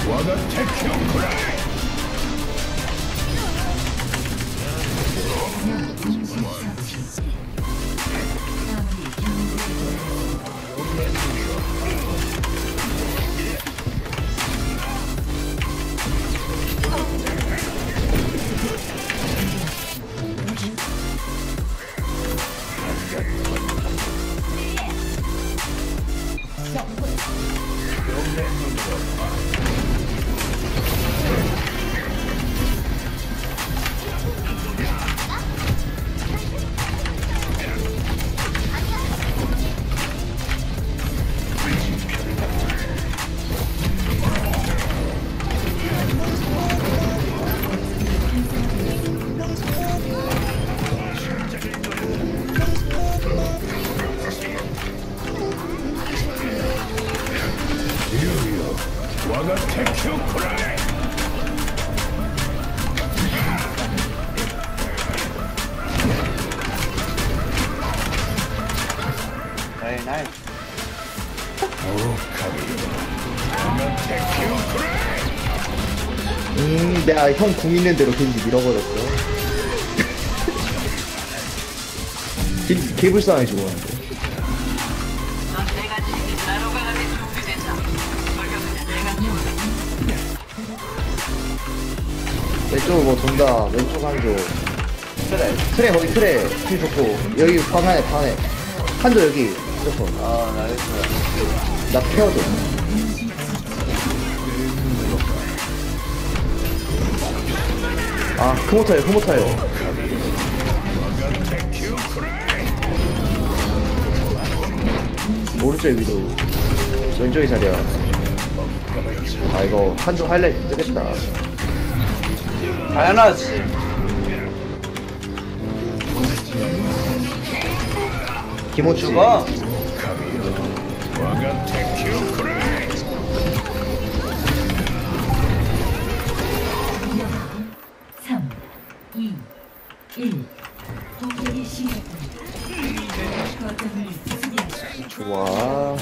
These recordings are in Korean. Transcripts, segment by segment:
Very nice. 내가 형 궁 있는 대로 겐지 밀어버렸어. 겐지 개불쌍해 죽었는데. 왼쪽 뭐 돈다. 왼쪽 한조. 트레 거기 트레 좋고 여기 방 안에 한조 여기 조금. 아, 나이스. 나 케어줘. 아 흐뭇해요. 오른쪽에 위도 왼쪽에 자리야. 아 이거 한조 하이라이트 뜨겠다. 당연하지. 김호치. 죽어. 좋아.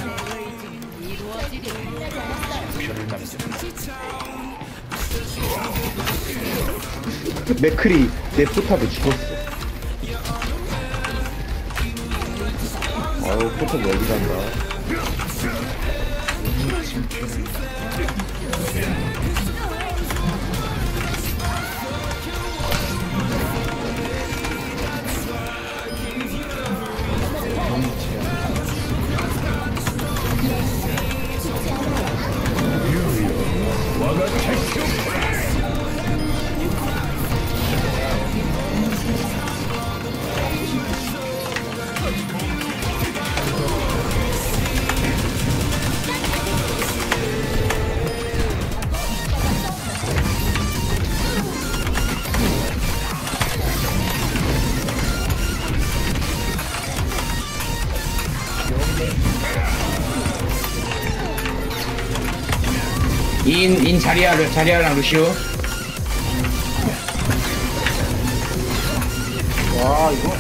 맥크리 내 포탑에 죽었어. 아유 포탑 여기 간다. 인 자리아랑 루시오. 와 이거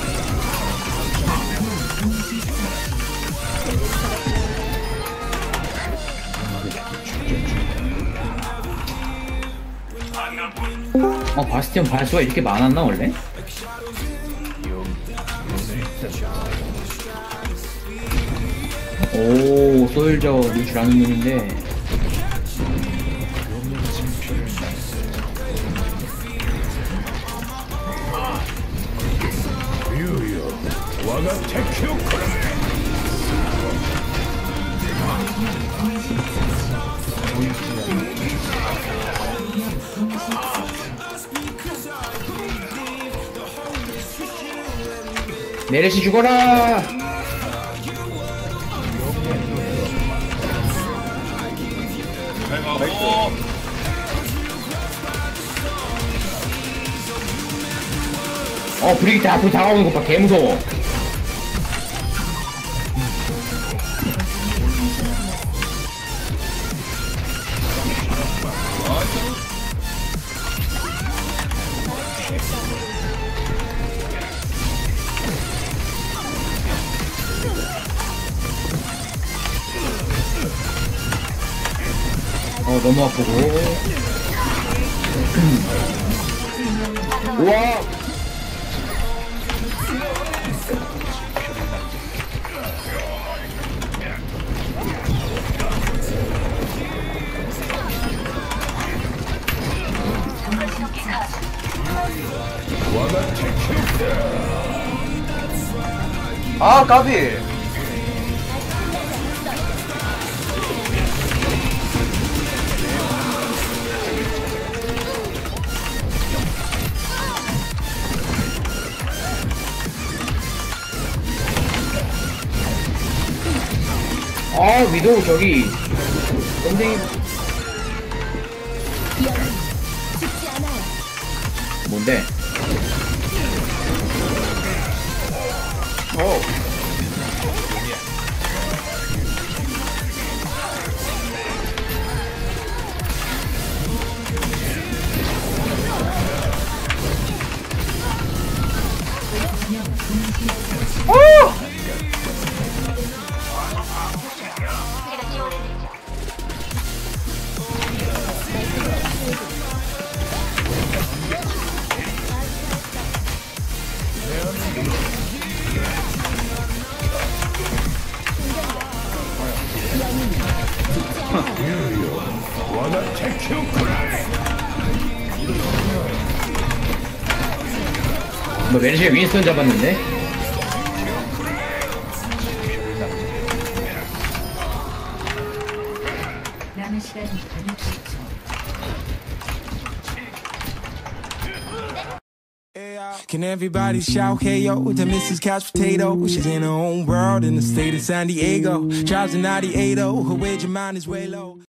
바스티온 발수가 이렇게 많았나 원래? 오 솔저 루슈라는 놈인데. 메르시 죽어라! 브리기테 앞으로 다가오는 것 봐, 개무서워. 너무 아프고. 우와. 아, 까비. 아, 위도우 저기. 땡땡이. 뭔데? 뭐 메르시가 윈스턴 잡았는데? 남은 시간 60초. Can everybody shout hey yo to Mrs. Couch Potato? She's in her own world in the state of San Diego. Drives a 98, her wage of mine is way low.